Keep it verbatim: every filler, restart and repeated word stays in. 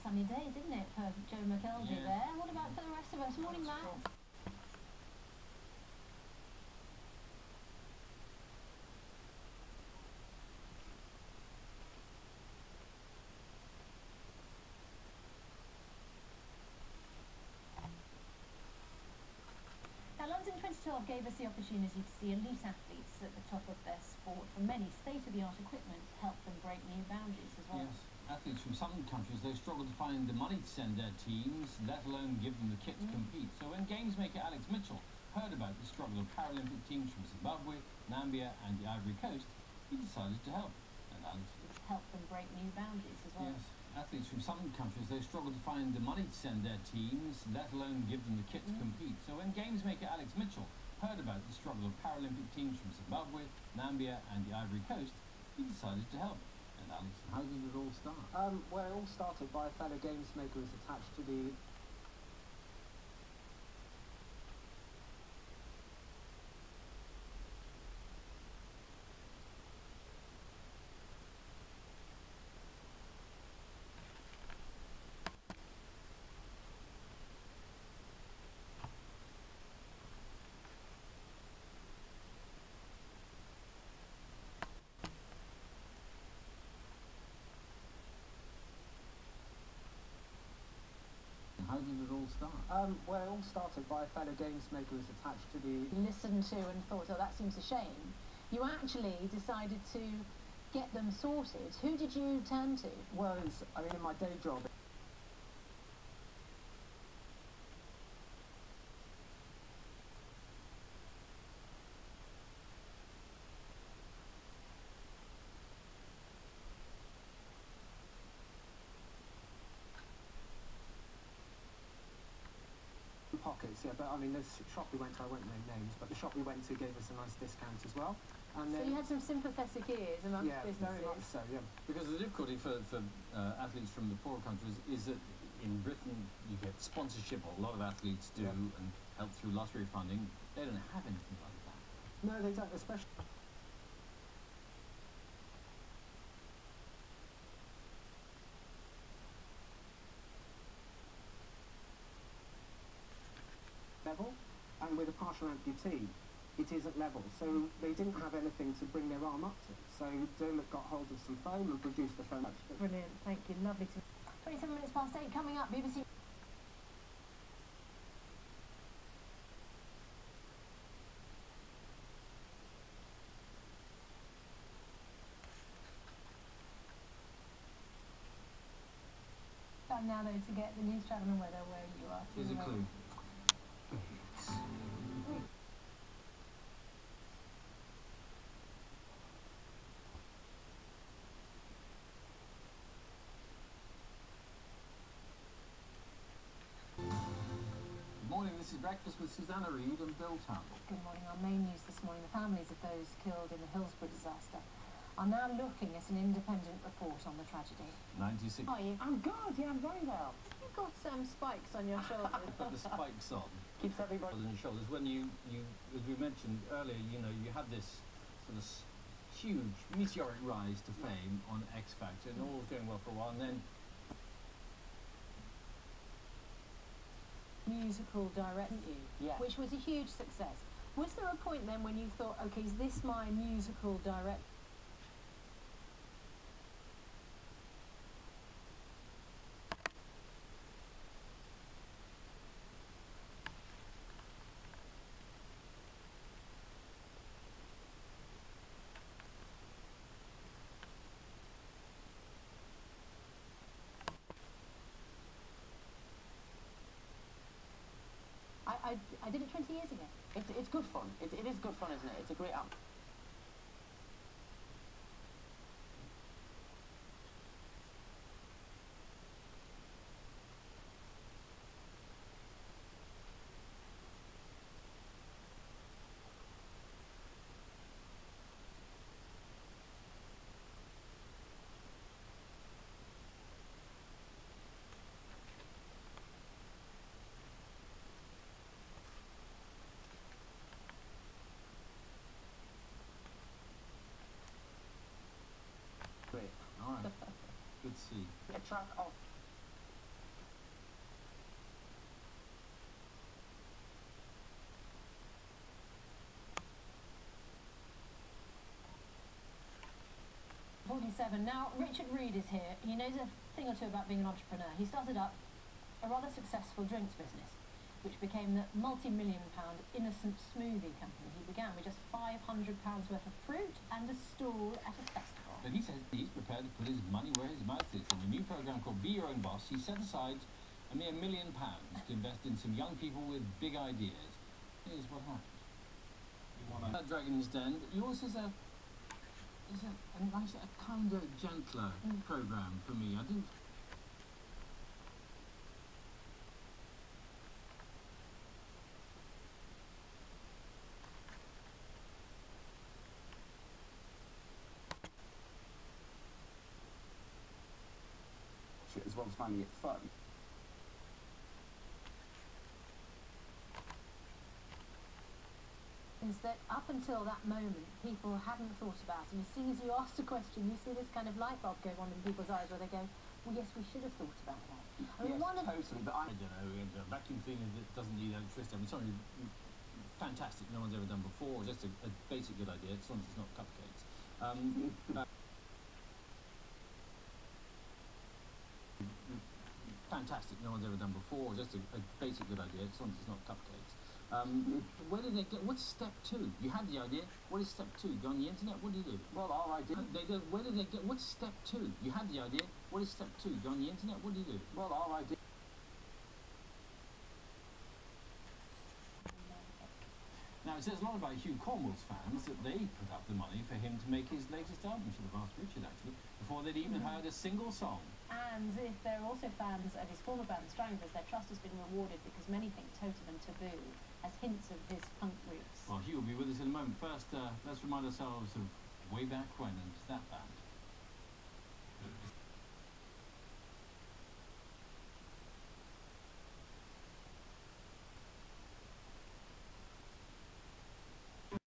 sunny day, didn't it, for Joe McKelvey Yeah. there? What about for the rest of us? Morning, Matt. Now, London twenty twelve gave us the opportunity to see elite athletes at the top of their sport from many state-of-the-art equipment to help them break new boundaries as well. Yes, athletes from some countries, they struggle to find the money to send their teams, let alone give them the kit to Mm. compete. So when games maker Alex Mitchell heard about the struggle of Paralympic teams from Zimbabwe, Nambia and the Ivory Coast, he decided to help. And Alex Help them break new boundaries as well. Yes, athletes from some countries, they struggle to find the money to send their teams, let alone give them the kit to Mm. compete. So when games maker Alex Mitchell heard about the struggle of Paralympic teams from Zimbabwe, Nambia and the Ivory Coast, he decided to help. And Alex, how did it all start? Um, well, it all started by a fellow games maker who's attached to the How did it all start? Um, well, it all started by a fellow games maker who's attached to the Listened to and thought, oh, that seems a shame. You actually decided to get them sorted. Who did you turn to? was, I mean, in my day job. Pockets, yeah, but I mean, this shop we went to, I won't name names, but the shop we went to gave us a nice discount as well. And So then, you had some sympathetic ears amongst yeah, businesses. very much so, yeah. Because the difficulty for, for uh, athletes from the poorer countries is that in Britain you get sponsorship, a lot of athletes do, Yeah. and help through lottery funding. They don't have anything like that. No, they don't, especially. Level, and with a partial amputee, it isn't level, so they didn't have anything to bring their arm up to. So Dermot got hold of some foam and produced the foam. Brilliant, thank you, lovely to... twenty-seven minutes past eight, coming up, B B C... Time now, though, to get the news, travel and weather where you are. Here's a clue. Good morning, this is Breakfast with Susanna Reid and Bill Townsend. Good morning. Our main news this morning, the families of those killed in the Hillsborough disaster are now looking at an independent report on the tragedy. ninety-six. How are you? I'm good, yeah, I'm very well. You've got some spikes on your shoulders. Put the spikes on. Keeps everybody. On your shoulders. When you, you, as we mentioned earlier, you know, you had this sort of s- huge meteoric rise to fame on X Factor, and all was going well for a while, and then Musical director, you, Yeah. which was a huge success. Was there a point then when you thought, okay, is this my musical director? I, I, I did it twenty years ago. It's, it's good fun. It, it is good fun, isn't it? It's a great app. all right, good to see. A track of seven. Now, Richard Reed is here. He knows a thing or two about being an entrepreneur. He started up a rather successful drinks business, which became the multi-million pound Innocent Smoothie Company. He began with just five hundred pounds worth of fruit and a stall at a festival. But he says he's prepared to put his money where his mouth is. In a new programme called Be Your Own Boss, he set aside a mere million pounds to invest in some young people with big ideas. Here's what happened. At Dragon's Den, yours is a, is a, a nice, a kinder, gentler Mm. programme for me. I didn't... As well as finding it fun. Is that up until that moment, people hadn't thought about it. And as soon as you ask a question, you see this kind of light bulb go on in people's eyes where they go, well, yes, we should have thought about that. I mean, Yes, one of totally, but I... I don't know, and a vacuum cleaner that doesn't need electricity. I mean, something fantastic no one's ever done before, just a, a basic good idea, as long as it's not cupcakes. Um, uh, fantastic no one's ever done before, just a, a basic good idea, as long as it's not cupcakes. Um, where did they get, what's step two? You had the idea, what is step two? You go on the internet, what do you do? Well, our idea... Uh, they go, where did they get, what's step two? You had the idea, what is step two? You go on the internet, what do you do? Well, our idea... Now, it says a lot about Hugh Cornwell's fans that they put up the money for him to make his latest album. Should have asked Richard, actually, before they'd even heard a single song. And if they're also fans of his former band, Stranglers, their trust has been rewarded because many think Totem and Taboo has hints of his punk roots. Well, Hugh will be with us in a moment. First, uh, let's remind ourselves of way back when and that band.